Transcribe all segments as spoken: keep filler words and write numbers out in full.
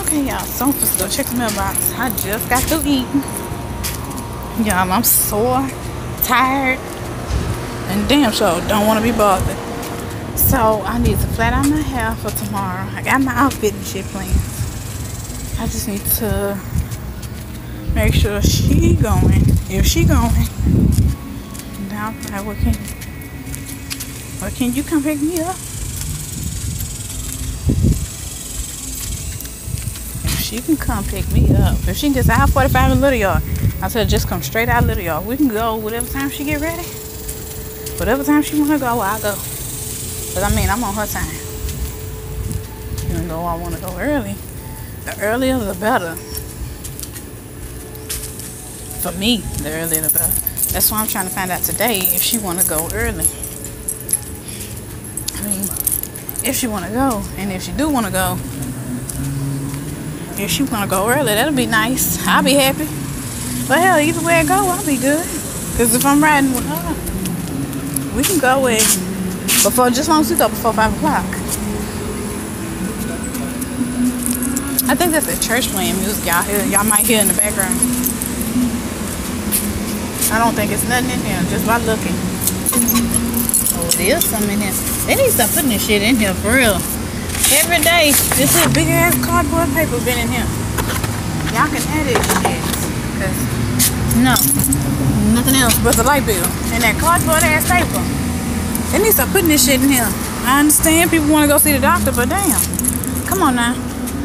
Okay, y'all, so I'm supposed to go check the mailbox. I just got through eating. Y'all, I'm sore, tired, and damn sure don't want to be bothered. So I need to flat out my hair for tomorrow. I got my outfit and shit planned. I just need to make sure she going. If she going, now I'm like, what can, what can you come pick me up? She can come pick me up. If she can get out forty-five in Little Yard, I said just come straight out of Little Yard. We can go whatever time she get ready. Whatever time she want to go, I'll go. But I mean, I'm on her time. Even though I want to go early. The earlier the better. For me, the earlier the better. That's why I'm trying to find out today if she want to go early. I mean, if she want to go. And if she do want to go, if she want to go early, that'll be nice. I'll be happy. But hell, either way I go, I'll be good. Because if I'm riding with her, we can go with before, just as long as we go before five o'clock. I think that's the church playing music y'all hear. Y'all might hear in the background. I don't think it's nothing in here, just by looking. Oh, there's something in here. They need to stop putting this shit in here, for real. Every day, this little big ass cardboard paper been in here. Y'all can edit shit. Cause no, nothing else but the light bill and that cardboard ass paper. They need to stop putting this shit in here. I understand people want to go see the doctor, but damn, come on now.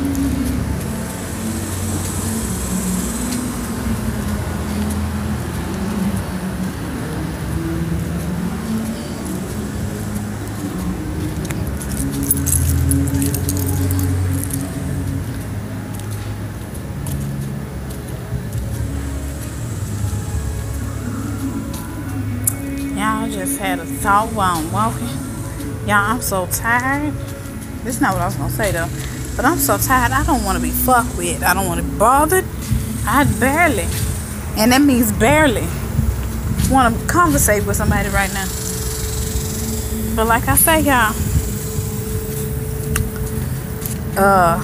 Y'all, just had a thought while I'm walking. Y'all, I'm so tired. This is not what I was going to say, though. But I'm so tired. I don't want to be fucked with. I don't want to be bothered. I barely, and that means barely, want to conversate with somebody right now. But like I say, y'all, uh,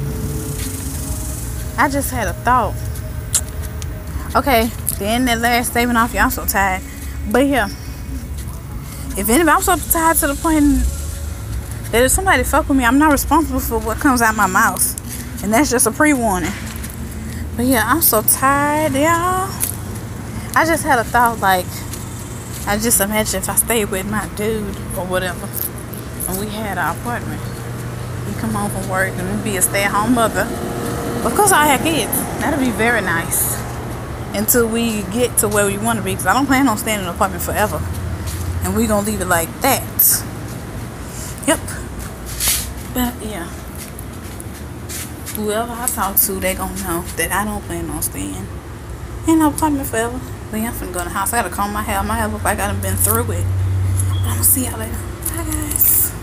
I just had a thought. Okay, the end of that last statement off, y'all, I'm so tired. But yeah, if anybody, I'm so tired to the point that if somebody fuck with me, I'm not responsible for what comes out my mouth. And that's just a pre-warning. But yeah, I'm so tired, y'all. I just had a thought, like, I just imagine if I stayed with my dude or whatever, and we had our apartment. We come home from work and we'd be a stay-at-home mother. Of course, I have kids. That'd be very nice. Until we get to where we want to be. Because I don't plan on staying in an apartment forever. And we're going to leave it like that. Yep. But, yeah. Whoever I talk to, they going to know that I don't plan on staying in an apartment forever. But yeah, I'm finna go in the house. I got to comb my hair. My hair look like I done been through it. But I'm going to see y'all later. Bye, guys.